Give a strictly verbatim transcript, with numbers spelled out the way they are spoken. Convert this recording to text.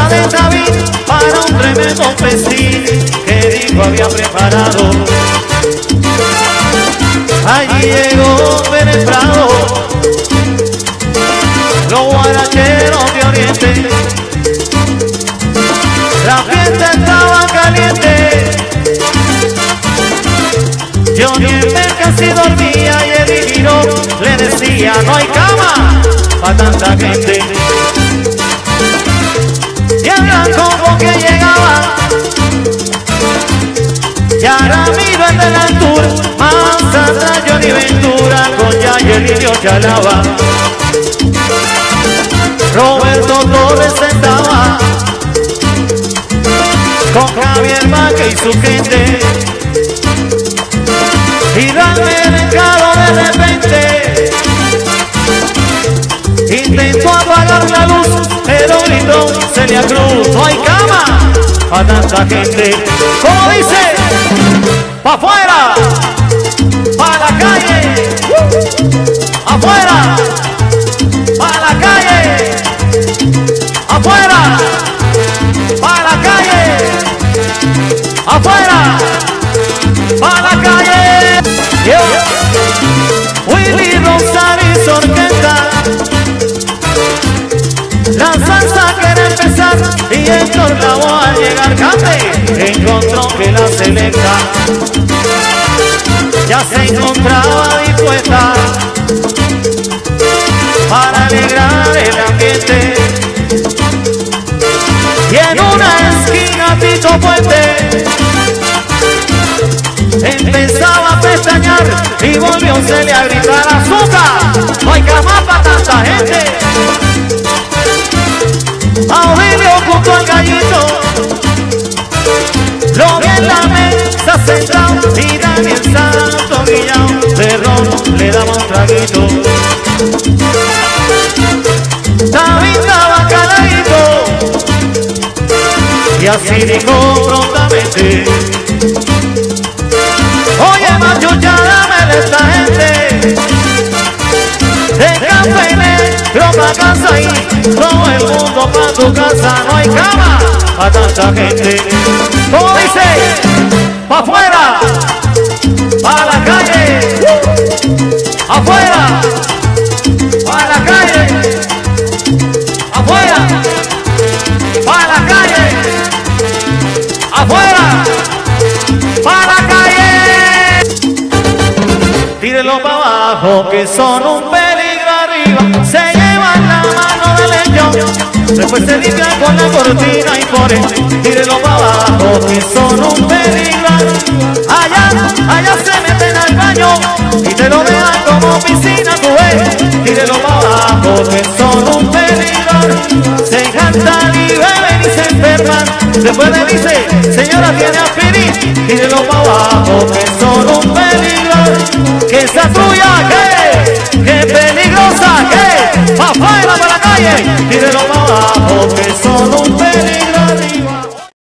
de David para un tremendo festín que dijo había preparado. Allí llegó Pérez Prado, los guaracheros de Oriente. La fiesta estaba caliente, Johnny Ember casi dormía y Eddie Guirón le decía no hay cama para tanta gente. Y el blanco que llegaba, Yaramiro el de la altura, más atrás Johnny Ventura con Yayer y Dios Chalaba. Roberto Torres sentaba con Javier Maque y su gente. Y Daniel Mercado de repente intentó apagar la luz, pero gritó Celia Cruz, no hay cama para tanta gente. Como dice, pa' afuera, pa' la calle, afuera, pa' la calle, afuera, pa' la calle, afuera, pa' la calle. Yeah. Willy Rosales orquesta, la salsa quiere empezar y Héctor Lavoe al llegar cante encontró que la selecta ya se encontraba dispuesta para alegrar el ambiente. Y en una esquina Tito Puente empezaba a pestañear y volvió Celia a gritar azúcar, no hay cama para tanta gente. Aurelio junto al gallito lo vi en la mesa central y Daniel Santo Guillao de ron le daba un traguito. David estaba caladito y así dijo prontamente: oye machucha, dame esta gente de café negro pa' casa y todo el mundo pa' tu casa, no hay cama pa' tanta gente. Como dice, pa' afuera, pa' la calle, afuera, pa' la calle, afuera, pa' la calle, afuera, pa' la calle. Tírenlo pa' abajo que son un peligro arriba, se llevan la mano del leñón, después se limpia con la cortina y por él. Tírenlo pa' abajo que son un peligro arriba, allá, allá se meten al baño y te lo dejan como piscina, tú ves. Tírenlo pa' abajo que son un peligro arriba, se cantan y beben y se enferman, después le dice señora tiene aspirin. Tírenlo pa' abajo que son un peligro arriba, que esa tuya que, que peligrosa que, pa' afuera pa' la calle. Tírenlo pa' abajo que son